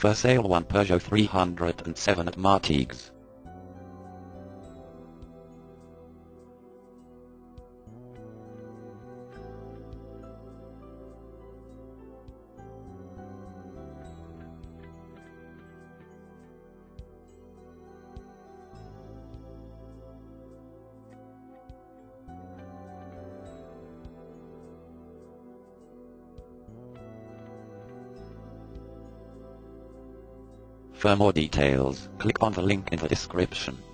For sale one Peugeot 307 at Martigues. For more details, click on the link in the description.